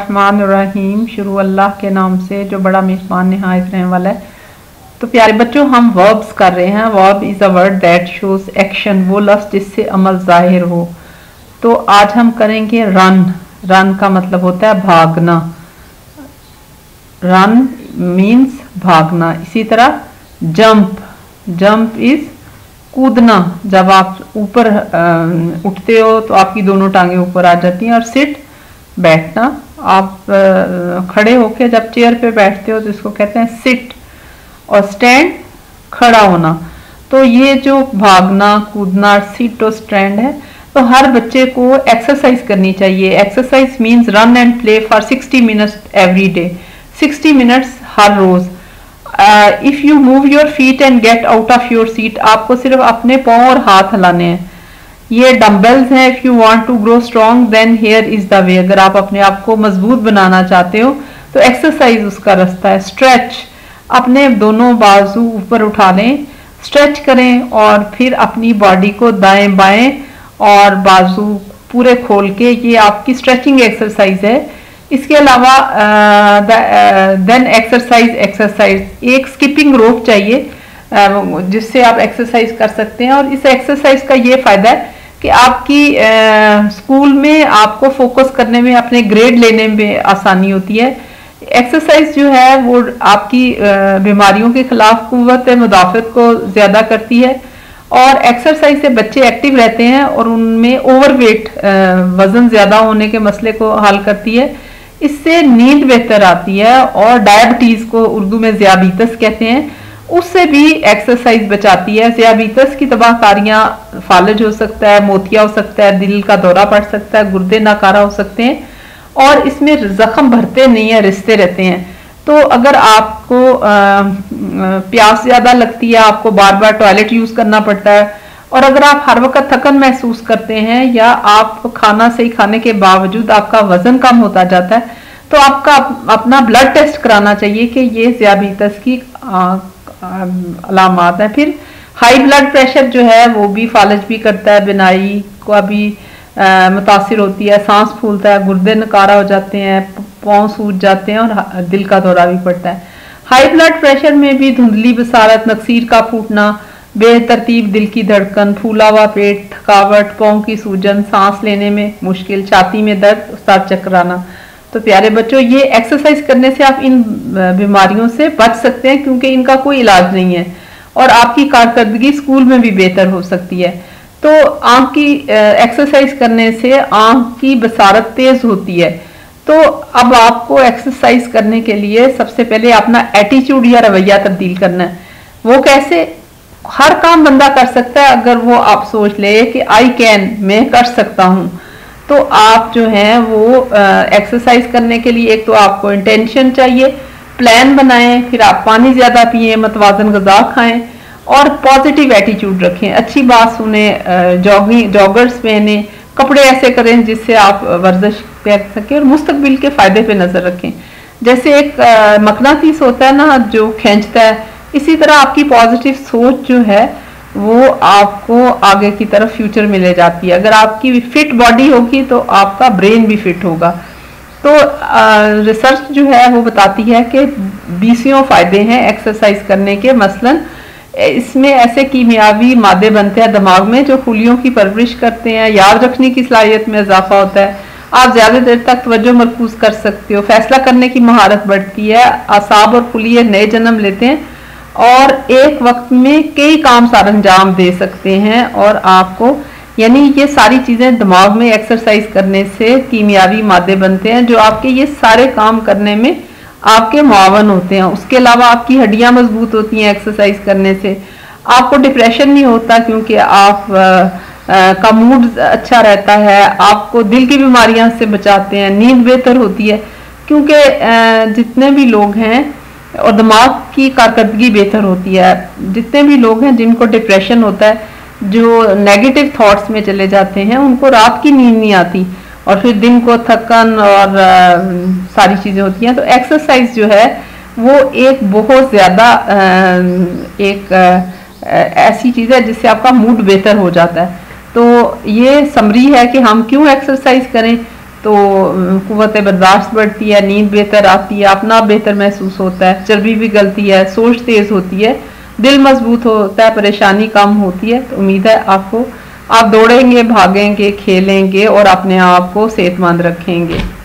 बिस्मिल्लाहिर्रहमानिर्रहीम। शुरू अल्लाह के नाम से जो बड़ा मेहमान नहायत रहने वाला है। तो प्यारे बच्चों, हम वर्ब्स कर रहे हैं। Verb is a word that shows action, वो लफ्ज़ जिससे अमल जाहिर हो। तो आज हम करेंगे रन। रन का मतलब होता है भागना। रन मीन्स भागना। इसी तरह जंप, जंप इज कूदना। जब आप ऊपर उठते हो तो आपकी दोनों टांगें ऊपर आ जाती हैं। और सिट, बैठना। आप खड़े होके जब चेयर पे बैठते हो तो इसको कहते हैं सिट। और स्टैंड, खड़ा होना। तो ये जो भागना, कूदना, सिट और स्टैंड है, तो हर बच्चे को एक्सरसाइज करनी चाहिए। Exercise means run and play for 60 minutes every day. 60 minutes हर रोज। If you move your feet and get out of your seat, आपको सिर्फ अपने पाँव और हाथ हिलाने हैं। ये डम्बल्स हैं। If you want to grow strong then here is the way. अगर आप अपने आप को मजबूत बनाना चाहते हो तो एक्सरसाइज उसका रास्ता है। स्ट्रेच, अपने दोनों बाजू ऊपर उठा लें, स्ट्रेच करें और फिर अपनी बॉडी को दाएं बाएं और बाजू पूरे खोल के, ये आपकी स्ट्रेचिंग एक्सरसाइज है। इसके अलावा देन एक्सरसाइज, एक स्किपिंग रोप चाहिए जिससे आप एक्सरसाइज कर सकते हैं। और इस एक्सरसाइज का ये फायदा है कि आपकी स्कूल में आपको फोकस करने में, अपने ग्रेड लेने में आसानी होती है। एक्सरसाइज जो है वो आपकी बीमारियों के खिलाफ कुव्वत मुदाफ़त को ज़्यादा करती है। और एक्सरसाइज से बच्चे एक्टिव रहते हैं और उनमें ओवरवेट, वज़न ज़्यादा होने के मसले को हल करती है। इससे नींद बेहतर आती है। और डायबिटीज़ को उर्दू में ज़ियाबीतस कहते हैं, उससे भी एक्सरसाइज बचाती है। ज़ियाबीतस की तबाहकारियाँ, फालज हो सकता है, मोतिया हो सकता है, दिल का दौरा पड़ सकता है, गुर्दे नाकारा हो सकते हैं। और इसमें जख्म भरते नहीं है, रिश्ते रहते हैं। तो अगर आपको प्यास ज़्यादा लगती है, आपको बार बार टॉयलेट यूज़ करना पड़ता है, और अगर आप हर वक्त थकन महसूस करते हैं या आप खाना सही खाने के बावजूद आपका वजन कम होता जाता है, तो आपका अपना ब्लड टेस्ट कराना चाहिए कि ये ज़ियाबीतस की अलामात है। फिर हाई ब्लड प्रेशर जो है वो भी फालज भी करता है, बिनाई को भी मुतासिर होती है, सांस फूलता है, गुर्दे नकारा हो जाते हैं, पाँव सूज जाते हैं और दिल का दौरा भी पड़ता है। हाई ब्लड प्रेशर में भी धुंधली बसारत, नक्सीर का फूटना, बेतरतीब दिल की धड़कन, फूला हुआ पेट, थकावट, पाँव की सूजन, सांस लेने में मुश्किल, छाती में दर्द, सर चकराना। तो प्यारे बच्चों, ये एक्सरसाइज करने से आप इन बीमारियों से बच सकते हैं क्योंकि इनका कोई इलाज नहीं है। और आपकी कारकर्दगी स्कूल में भी बेहतर हो सकती है। तो आँख की एक्सरसाइज करने से आँख की बसारत तेज होती है। तो अब आपको एक्सरसाइज करने के लिए सबसे पहले अपना एटीट्यूड या रवैया तब्दील करना है। वो कैसे? हर काम बंदा कर सकता है अगर वो आप सोच ले कि आई कैन, मैं कर सकता हूँ। तो आप जो हैं वो एक्सरसाइज करने के लिए एक तो आपको इंटेंशन चाहिए, प्लान बनाएं, फिर आप पानी ज़्यादा पिएं, मतवाजन ग़िज़ा खाएं और पॉजिटिव एटीट्यूड रखें, अच्छी बात सुने, जॉगर्स पहने, कपड़े ऐसे करें जिससे आप वर्जिश कर सकें और मुस्तकबिल के फ़ायदे पे नज़र रखें। जैसे एक मकनातीस होता है ना जो खींचता है, इसी तरह आपकी पॉजिटिव सोच जो है वो आपको आगे की तरफ फ्यूचर में ले जाती है। अगर आपकी फिट बॉडी होगी तो आपका ब्रेन भी फिट होगा। तो रिसर्च जो है वो बताती है कि 20 फायदे हैं एक्सरसाइज करने के। मसलन इसमें ऐसे कीमियावी मादे बनते हैं दिमाग में जो खुलियों की परवरिश करते हैं, याद रखने की सलाहियत में इजाफा होता है, आप ज़्यादा देर तक तवज्जो मरकूज कर सकते हो, फैसला करने की महारत बढ़ती है, आसाब और खुलिये नए जन्म लेते हैं और एक वक्त में कई काम सार अंजाम दे सकते हैं। और आपको यानी ये सारी चीज़ें दिमाग में एक्सरसाइज करने से कीमियावी मादे बनते हैं जो आपके ये सारे काम करने में आपके मुआवन होते हैं। उसके अलावा आपकी हड्डियां मजबूत होती हैं एक्सरसाइज करने से। आपको डिप्रेशन नहीं होता क्योंकि आप का मूड अच्छा रहता है। आपको दिल की बीमारियां से बचाते हैं, नींद बेहतर होती है क्योंकि जितने भी लोग हैं, और दिमाग की कारकर्दगी बेहतर होती है। जितने भी लोग हैं जिनको डिप्रेशन होता है, जो नेगेटिव थॉट्स में चले जाते हैं, उनको रात की नींद नहीं आती और फिर दिन को थकन और सारी चीज़ें होती हैं। तो एक्सरसाइज जो है वो एक बहुत ज़्यादा एक ऐसी चीज़ है जिससे आपका मूड बेहतर हो जाता है। तो ये समरी है कि हम क्यों एक्सरसाइज करें। तो कुव्वत बर्दाश्त बढ़ती है, नींद बेहतर आती है, अपना बेहतर महसूस होता है, चर्बी भी गलती है, सोच तेज होती है, दिल मजबूत होता है, परेशानी कम होती है। तो उम्मीद है आप दौड़ेंगे, भागेंगे, खेलेंगे और अपने आप को सेहतमंद रखेंगे।